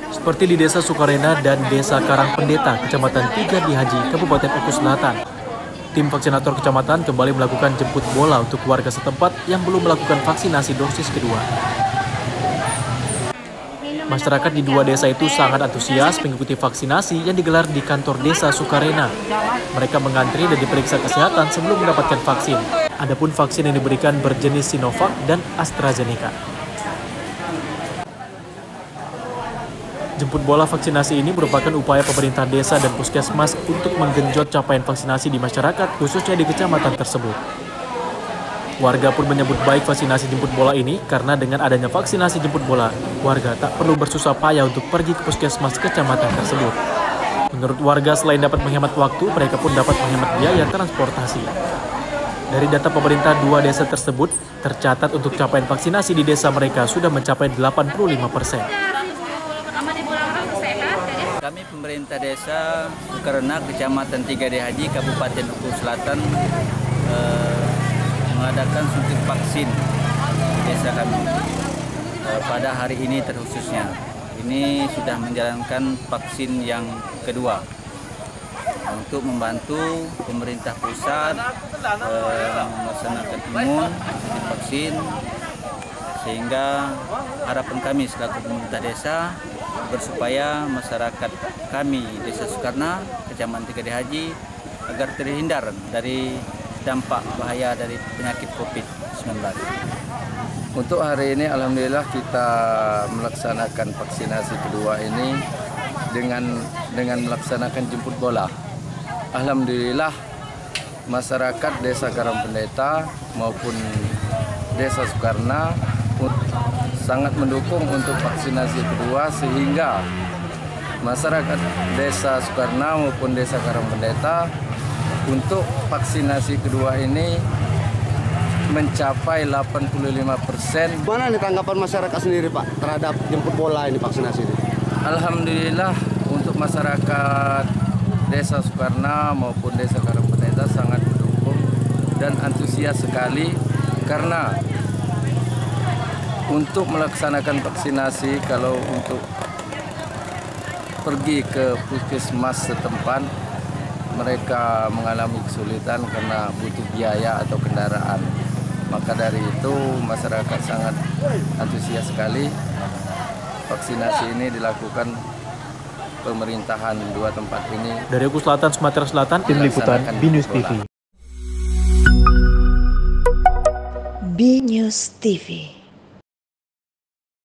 seperti di Desa Sukarena dan Desa Karangpendeta, Kecamatan Tiga di Haji, Kabupaten Oku Selatan. Tim vaksinator kecamatan kembali melakukan jemput bola untuk warga setempat yang belum melakukan vaksinasi dosis kedua. Masyarakat di dua desa itu sangat antusias mengikuti vaksinasi yang digelar di kantor Desa Sukarena. Mereka mengantri dan diperiksa kesehatan sebelum mendapatkan vaksin. Adapun vaksin yang diberikan berjenis Sinovac dan AstraZeneca. Jemput bola vaksinasi ini merupakan upaya pemerintah desa dan puskesmas untuk menggenjot capaian vaksinasi di masyarakat, khususnya di kecamatan tersebut. Warga pun menyambut baik vaksinasi jemput bola ini karena dengan adanya vaksinasi jemput bola, warga tak perlu bersusah payah untuk pergi ke puskesmas kecamatan tersebut. Menurut warga, selain dapat menghemat waktu, mereka pun dapat menghemat biaya transportasi. Dari data pemerintah dua desa tersebut, tercatat untuk capaian vaksinasi di desa mereka sudah mencapai 85%. Kami pemerintah desa Sukarena, Kecamatan Tiga di Haji, Kabupaten Oku Selatan, mengadakan suntik vaksin di desa kami pada hari ini terkhususnya. Ini sudah menjalankan vaksin yang kedua untuk membantu pemerintah pusat melaksanakan imun suntik vaksin, sehingga harapan kami selaku pemerintah desa bersupaya masyarakat kami Desa Sukarena, Kecamatan Tiga di Haji agar terhindar dari dampak bahaya dari penyakit COVID-19. Untuk hari ini alhamdulillah kita melaksanakan vaksinasi kedua ini dengan melaksanakan jemput bola. Alhamdulillah masyarakat Desa Karangpendeta maupun Desa Sukarena sangat mendukung untuk vaksinasi kedua, sehingga masyarakat Desa Sukarena maupun Desa Karangpendeta untuk vaksinasi kedua ini mencapai 85%. Mana nih tanggapan masyarakat sendiri Pak terhadap jemput bola ini vaksinasi ini? Alhamdulillah untuk masyarakat Desa Sukarena maupun Desa Karangpendeta sangat mendukung dan antusias sekali, karena untuk melaksanakan vaksinasi, kalau untuk pergi ke puskesmas setempat, mereka mengalami kesulitan karena butuh biaya atau kendaraan. Maka dari itu masyarakat sangat antusias sekali. Vaksinasi ini dilakukan pemerintahan dua tempat ini. Dari Oku Selatan, Sumatera Selatan, Tim Liputan BNews TV. BNews TV.